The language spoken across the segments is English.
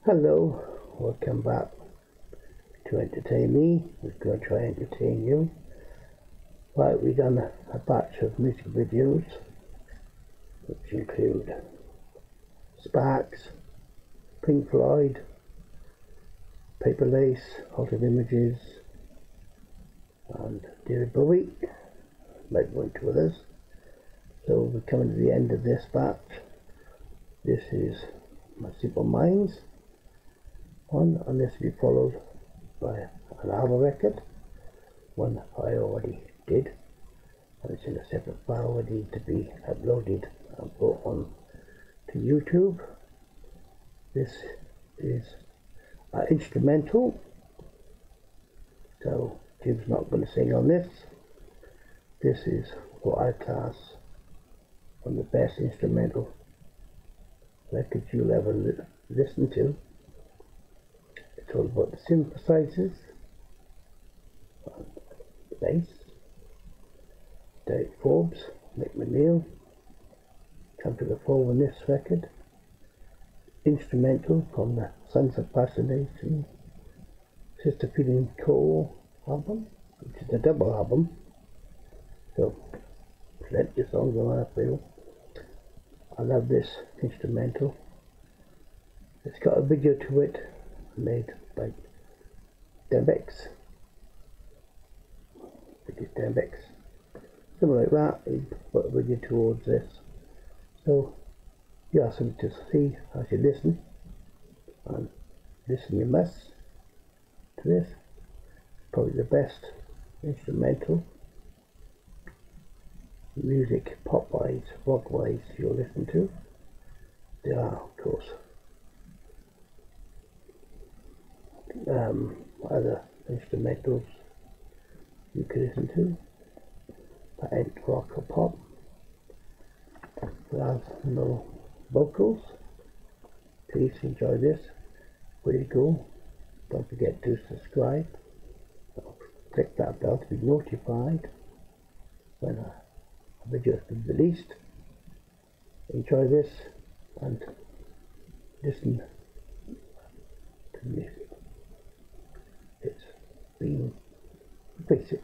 Hello, welcome back to entertain me. We're going to try and entertain you. Right, we've done a batch of music videos which include Sparks, Pink Floyd, Paper Lace, Altered Images, and David Bowie, maybe one or two others. So we're coming to the end of this batch. This is my Simple Minds one, and this will be followed by an album record, one I already did, and it's in a separate file ready to be uploaded and put on to YouTube. This is an instrumental, so Jim's not going to sing on this. This is what I class one of the best instrumental records you'll ever listen to. It's all about the synthesizers, bass, Derek Forbes, Mick McNeil, come to the fore on this record. Instrumental from the Sons of Fascination Sister Feeling Core album, which is a double album, so plenty of songs on I feel. I love this instrumental. It's got a video to it made by Devex. I think it's Devex. Something like that. He put a video towards this. So you have something to see as you listen. And listen you must to this. Probably the best instrumental music, pop wise, rock wise, you'll listen to. There are, of course, other instrumentals you could listen to, that ain't rock or pop. There's no vocals. Please enjoy this. Where you go, don't forget to subscribe. Click that bell to be notified when a video has been released. Enjoy this and listen to music. It's been basics.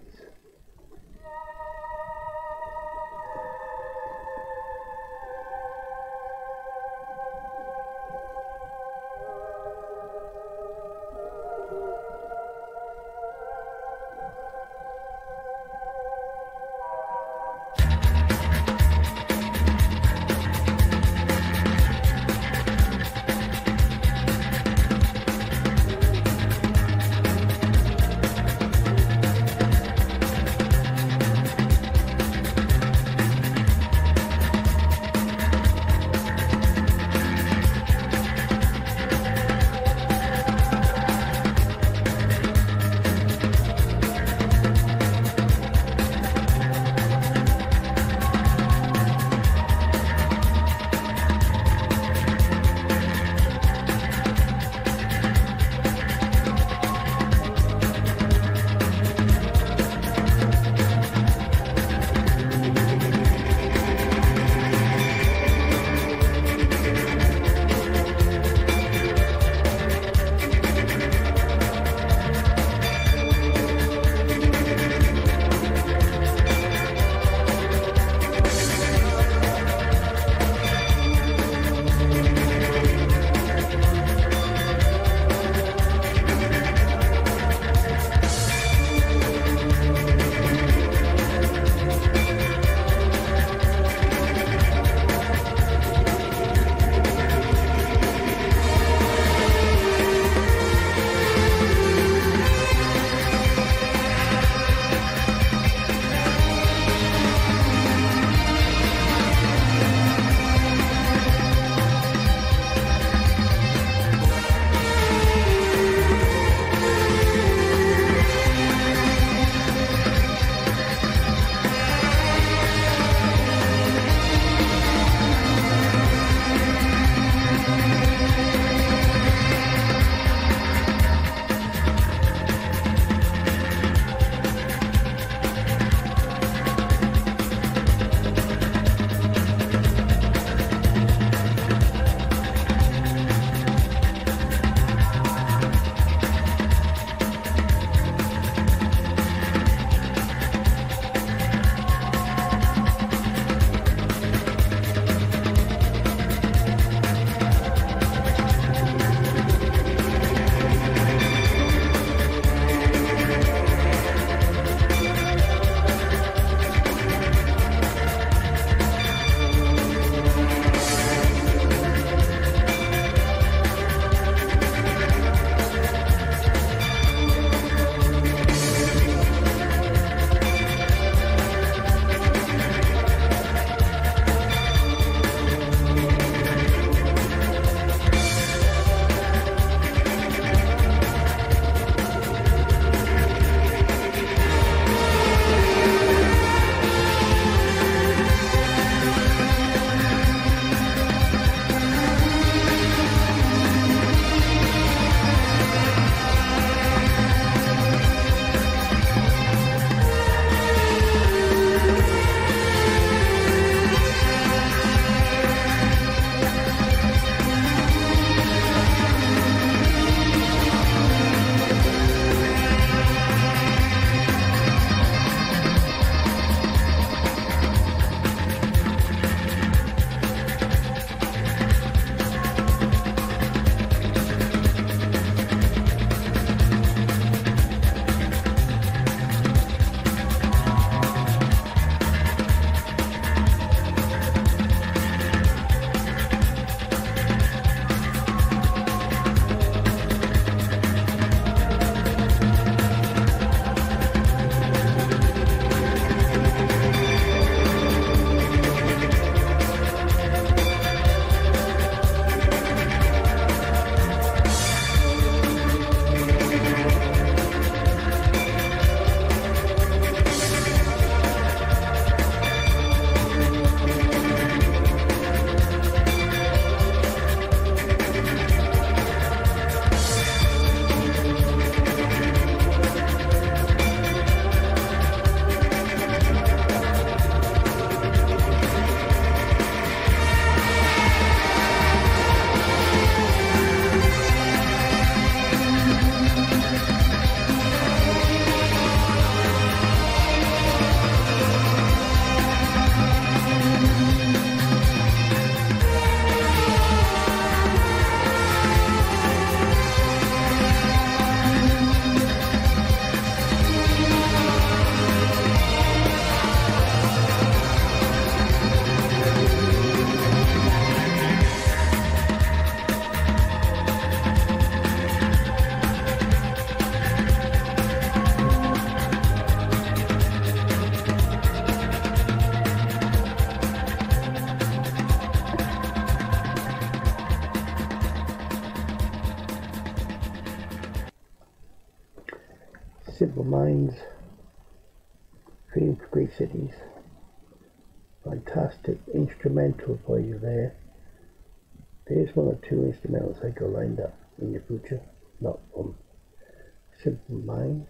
Simple Minds, Dream for Great Cities. Fantastic instrumental for you there. There's one or two instrumentals I got lined up in the future, not from Simple Minds,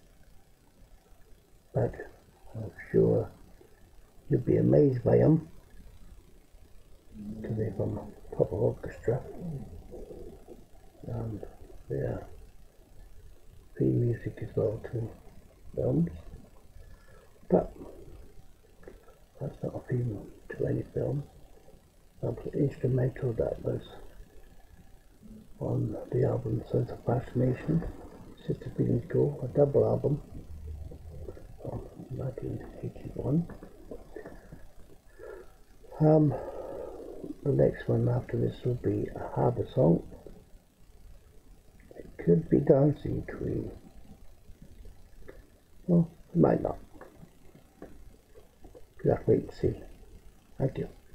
but I'm sure you'll be amazed by them, because they're from proper orchestra, and they're theme music as well to films, but that's not a theme to any film. That's an instrumental that was on the album Sons of Fascination, Sister Feelings Go, a double album from 1981. The next one after this will be a harbour song. It could be Dancing Queen. Well, it might not. You'll have to wait and see. Thank you.